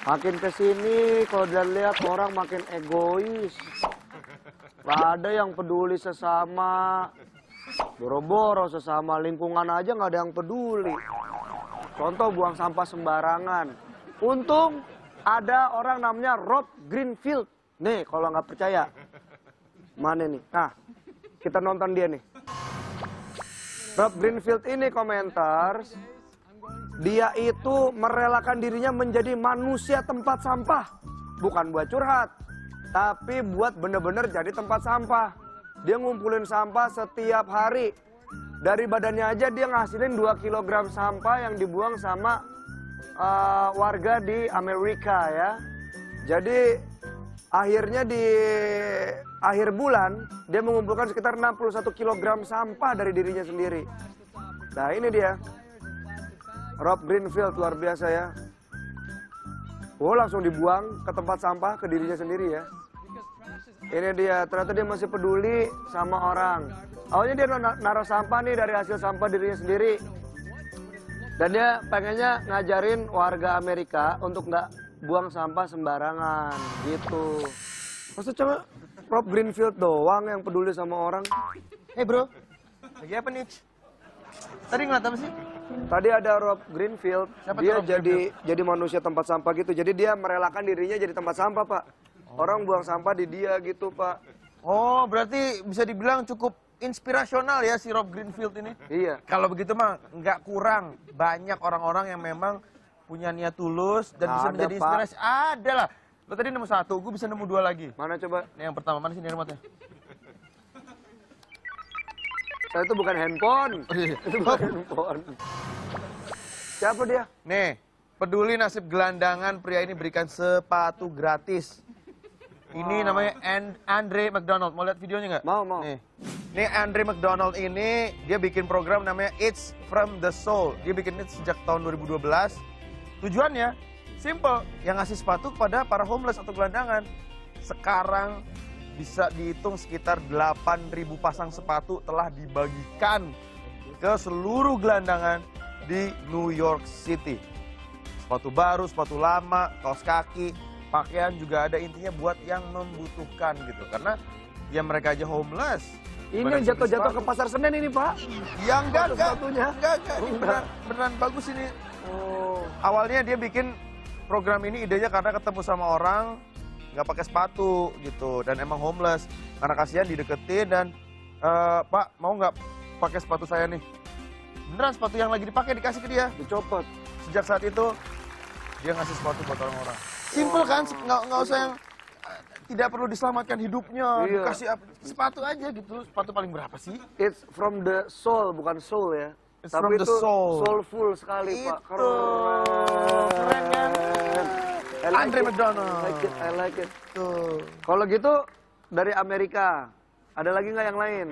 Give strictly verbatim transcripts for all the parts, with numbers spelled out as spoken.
Makin kesini kalau dilihat orang makin egois. Gak ada yang peduli sesama. Boro-boro sesama lingkungan aja gak ada yang peduli. Contoh buang sampah sembarangan. Untung ada orang namanya Rob Greenfield. Nih kalau nggak percaya. Mana nih? Nah, kita nonton dia nih. Rob Greenfield ini komentar. Dia itu merelakan dirinya menjadi manusia tempat sampah. Bukan buat curhat. Tapi buat bener-bener jadi tempat sampah. Dia ngumpulin sampah setiap hari. Dari badannya aja dia ngasilin dua kilogram sampah yang dibuang sama uh, warga di Amerika ya. Jadi akhirnya di akhir bulan dia mengumpulkan sekitar enam puluh satu kilogram sampah dari dirinya sendiri. Nah ini dia. Rob Greenfield luar biasa ya. Oh langsung dibuang ke tempat sampah ke dirinya sendiri ya. Ini dia, ternyata dia masih peduli sama orang. Awalnya dia naruh sampah nih dari hasil sampah dirinya sendiri. Dan dia pengennya ngajarin warga Amerika untuk nggak buang sampah sembarangan gitu. Maksud coba Rob Greenfield doang yang peduli sama orang. Eh hey bro, lagi apa nih? Tadi ngeliat apa sih? Tadi ada Rob Greenfield, Siapa dia Rob jadi Greenfield? jadi manusia tempat sampah gitu. Jadi dia merelakan dirinya jadi tempat sampah, Pak. Orang buang sampah di dia gitu, Pak. Oh, berarti bisa dibilang cukup inspirasional ya si Rob Greenfield ini? Iya. Kalau begitu mah nggak kurang banyak orang-orang yang memang punya niat tulus dan bisa Ada, menjadi Pak. inspirasi. Ada lah. Lo tadi nemu satu, gue bisa nemu dua lagi. Mana coba? Nih yang pertama, mana sih remote-nya? Saya itu bukan handphone. Itu bukan handphone. Siapa dia? Nih, peduli nasib gelandangan pria ini berikan sepatu gratis. Ini Wow. namanya And- Andre McDonald. Mau lihat videonya nggak? Mau, mau. Nih. Nih Andre McDonald ini, dia bikin program namanya It's From The Soul. Dia bikin itu sejak tahun dua ribu dua belas. Tujuannya, simple. Yang ngasih sepatu kepada para homeless atau gelandangan. Sekarang bisa dihitung sekitar delapan ribu pasang sepatu telah dibagikan ke seluruh gelandangan di New York City. Sepatu baru, sepatu lama, kaos kaki, pakaian juga ada, intinya buat yang membutuhkan gitu. Karena ya mereka aja homeless. Ini Gimana yang bisa jatuh-jatuh beli ke pasar Senen ini, Pak. sepatu? Yang enggak, Ada enggak, sepatunya? enggak, enggak. Ini Enggak. beneran, beneran bagus ini. Oh. Awalnya dia bikin program ini idenya karena ketemu sama orang nggak pakai sepatu gitu dan emang homeless. Karena kasihan dideketin dan "Eh, Pak mau nggak pakai sepatu saya nih?" Beneran sepatu yang lagi dipakai dikasih ke dia. Dicopot. Sejak saat itu dia ngasih sepatu buat orang-orang. Simple kan, nggak nggak usah yang eh, tidak perlu diselamatkan hidupnya, Iya. dikasih apa, sepatu aja gitu. Sepatu paling berapa sih? It's from the soul, bukan soul ya. It's Tapi from the itu soul. soulful sekali, Pak. Itu. Keren kan? I like Andre it. McDonald. I like it, I like it. Tuh. Kalau gitu dari Amerika, ada lagi nggak yang lain?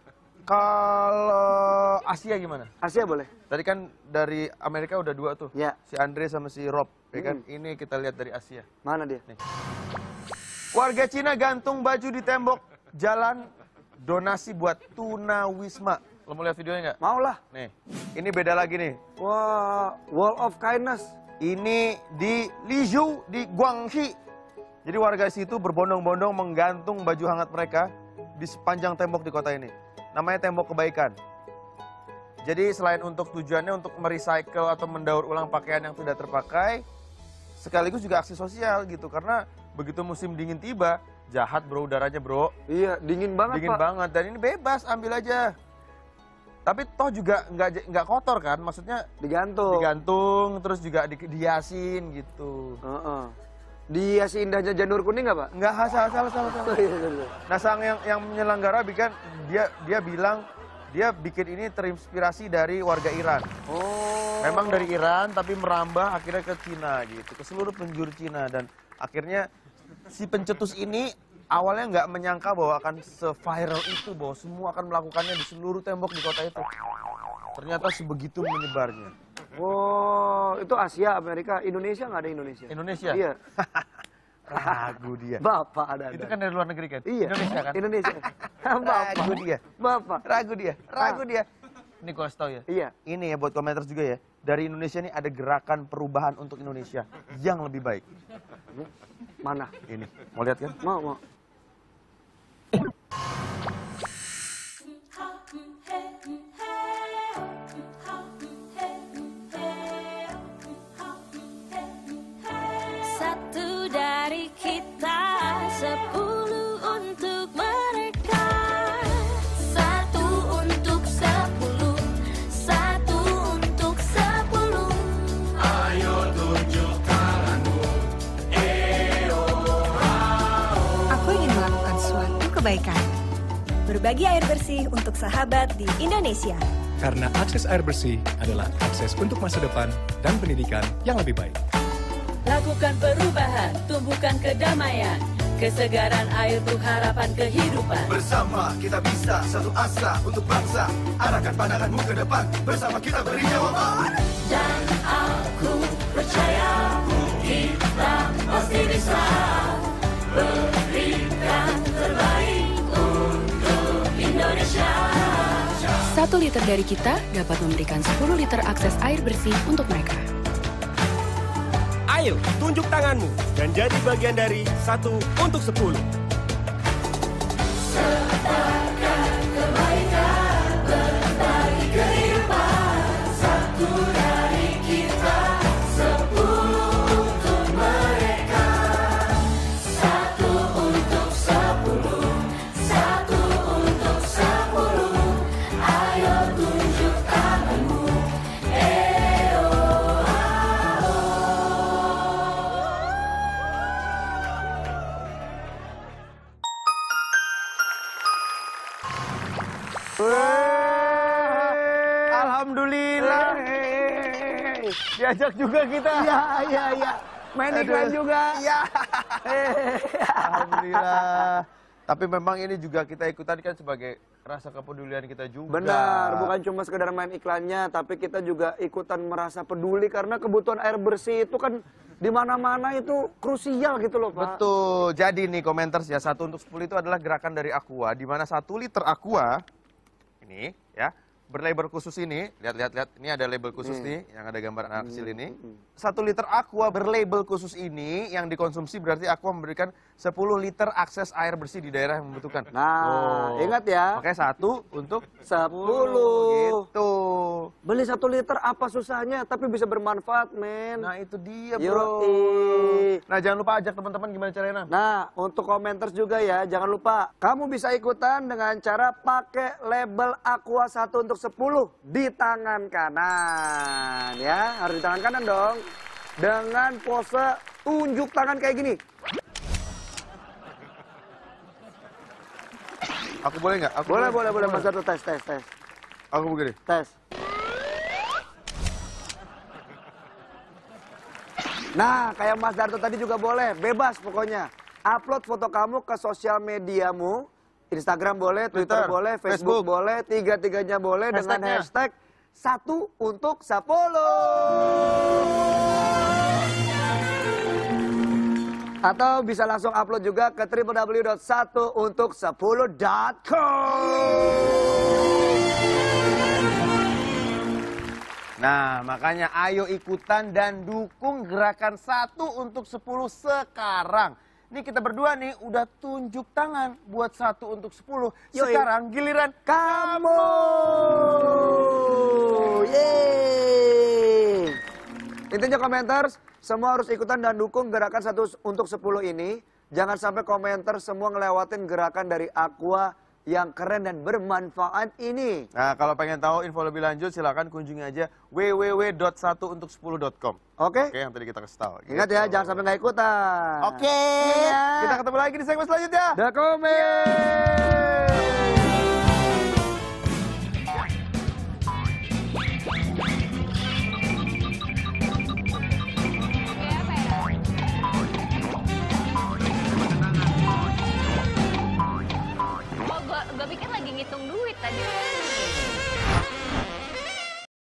Kalau Asia gimana? Asia boleh? Tadi kan dari Amerika udah dua tuh. Ya. Si Andre sama si Rob. Ya kan? Hmm. Ini kita lihat dari Asia. Mana dia? Nih. Warga Cina gantung baju di tembok jalan donasi buat tunawisma. Lo mau lihat videonya nggak? Mau lah. Nih, ini beda lagi nih. Wah, wall of kindness. Ini di Lizhou, di Guangxi. Jadi warga situ berbondong-bondong menggantung baju hangat mereka di sepanjang tembok di kota ini. Namanya tembok kebaikan. Jadi selain untuk tujuannya untuk merecycle atau mendaur ulang pakaian yang tidak terpakai, sekaligus juga aksi sosial gitu. Karena begitu musim dingin tiba, jahat bro udaranya bro. Iya, dingin banget, Dingin Pak. banget dan ini bebas ambil aja. Tapi toh juga nggak nggak kotor kan, maksudnya Digantung. digantung terus juga di, dihiasin gitu. Heeh. Dihiasi indahnya janur kuning nggak, Pak? Nggak salah salah salah. salah. Oh, iya, iya, iya. Nah sang yang yang menyelenggara bikin dia dia bilang dia bikin ini terinspirasi dari warga Iran. Oh. Memang dari Iran tapi merambah akhirnya ke Cina gitu, ke seluruh penjuru Cina dan akhirnya si pencetus ini awalnya nggak menyangka bahwa akan se-viral itu, bahwa semua akan melakukannya di seluruh tembok di kota itu. Ternyata sebegitu menyebarnya. Oh, itu Asia, Amerika, Indonesia nggak ada Indonesia? Indonesia? Iya. Ragu dia. Bapak ada. Itu kan dari luar negeri kan? Iya. Indonesia kan? Indonesia. Bapak. Ragu dia. Bapak. Ragu dia. Ragu dia. Ini gue kasih tau ya. Iya. Ini ya buat komentar juga ya. dari Indonesia ini ada gerakan perubahan untuk Indonesia yang lebih baik. Mana? Ini, mau lihat kan? Mau, mau. Satu dari kita, sepuluh untuk mereka. Satu untuk sepuluh, satu untuk sepuluh. Ayo tunjuk tanganmu. Aku ingin melakukan suatu kebaikan. Berbagi air bersih untuk sahabat di Indonesia. Karena akses air bersih adalah akses untuk masa depan dan pendidikan yang lebih baik. Lakukan perubahan, tumbuhkan kedamaian. Kesegaran air untuk harapan kehidupan. Bersama kita bisa, satu asa untuk bangsa. Arahkan pandanganmu ke depan, bersama kita beri jawaban. Dan aku percaya kita pasti bisa berikan terbaik untuk Indonesia. Satu liter dari kita dapat memberikan sepuluh liter akses air bersih untuk mereka. Ayo, tunjuk tanganmu dan jadi bagian dari satu untuk sepuluh. Sebarkan kebaikan, berbagi kehidupan. Satu dari kita, sepuluh untuk mereka. Satu untuk sepuluh, satu untuk sepuluh. Ayo tunjuk tanganmu. Eo, Alhamdulillah. Diajak juga kita. Iya, iya, iya. Main iklan Aduh. juga. Iya. Alhamdulillah. Tapi memang ini juga kita ikutan kan sebagai rasa kepedulian kita juga. Benar, bukan cuma sekedar main iklannya, tapi kita juga ikutan merasa peduli karena kebutuhan air bersih itu kan di mana-mana itu krusial gitu loh, Pak. Betul. Jadi nih komentar ya, satu untuk sepuluh itu adalah gerakan dari Aqua, di mana satu liter Aqua ini ya berlabel khusus ini, lihat-lihat lihat, ini ada label khusus Hmm. nih yang ada gambar anak kecil ini. Hmm. Satu liter Aqua berlabel khusus ini yang dikonsumsi berarti Aqua memberikan sepuluh liter akses air bersih di daerah yang membutuhkan. Nah, ingat ya. Makanya satu untuk Sepuluh. gitu. Beli satu liter apa susahnya, tapi bisa bermanfaat, men. Nah itu dia bro. Yoi. Nah jangan lupa ajak teman-teman gimana caranya. Nah, untuk komentar juga ya, jangan lupa kamu bisa ikutan dengan cara pakai label Aqua satu untuk sepuluh di tangan kanan ya, harus di tangan kanan dong. Dengan pose tunjuk tangan kayak gini. Aku boleh nggak? Aku Boleh, boleh, boleh. Mas Darto tes, tes, tes. Aku begini. Tes. Nah, kayak Mas Darto tadi juga boleh, bebas pokoknya. Upload foto kamu ke sosial mediamu, Instagram boleh, Twitter, Twitter, boleh, Facebook, Facebook. boleh, tiga-tiganya boleh dengan Hashtagnya. hashtag satu untuk sepuluh. Atau bisa langsung upload juga ke w w w dot satu untuk sepuluh dot com. Nah, makanya ayo ikutan dan dukung gerakan satu untuk sepuluh sekarang. Nih kita berdua nih udah tunjuk tangan buat satu untuk sepuluh. Yoi. Sekarang giliran Kamu. Yeay. Intinya komentar, semua harus ikutan dan dukung gerakan satu untuk sepuluh ini. Jangan sampai komentar semua ngelewatin gerakan dari Aqua yang keren dan bermanfaat ini. Nah, kalau pengen tahu info lebih lanjut silakan kunjungi aja w w w dot satu untuk sepuluh dot com. Oke? Oke, yang tadi kita kasih tahu. Ingat ya, Gitu. jangan sampai nggak ikutan. Oke. Iya. Kita ketemu lagi di segmen selanjutnya. The Comment.